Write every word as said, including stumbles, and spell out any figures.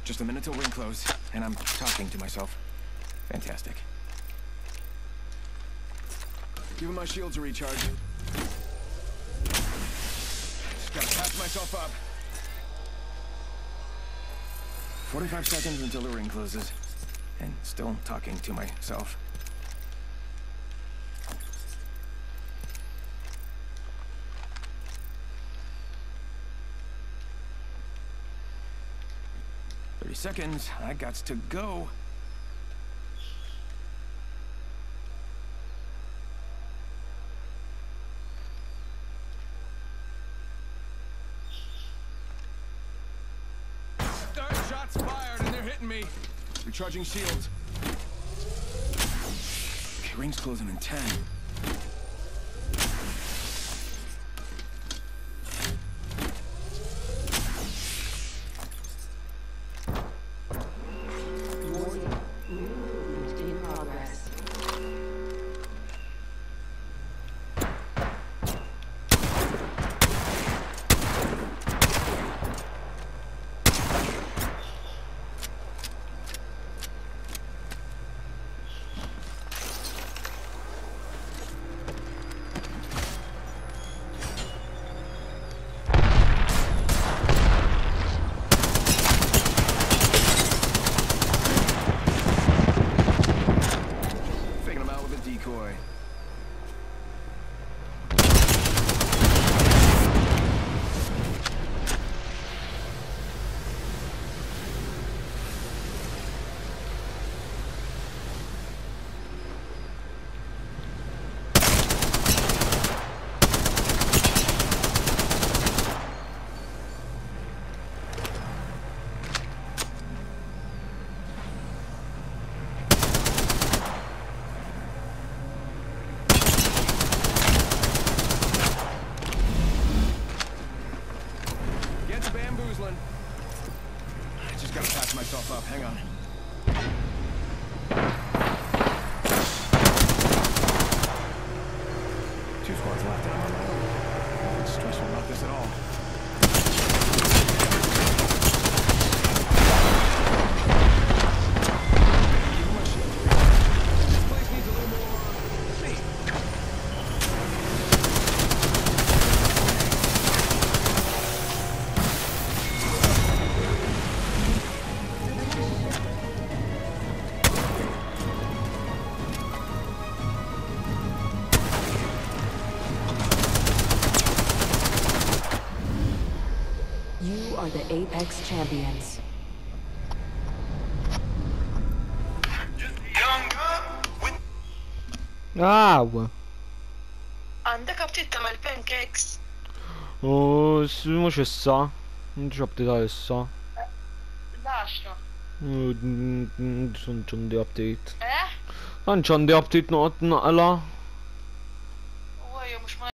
Just a minute till ring close, and I'm talking to myself. Fantastic. Giving my shields a recharge. Just gotta patch myself up. forty-five seconds until the ring closes, and still talking to myself. thirty seconds, I gots to go. Start shots fired and they're hitting me. Recharging shields. Okay, ring's closing in ten. Decoy. Bamboozling. I just gotta patch myself up. Hang on. Two squads left and I'm on my own. I'm not stressful about this at all. This place needs a little more faith. You are the Apex Champions. Wow. عندك بتيتا مال pancakes. Oh, mhux issa. Mhux abtita issa. L-għaxra. Sun ċandi abtit. Eh? Għan ċandi abtit noqgħod naqla.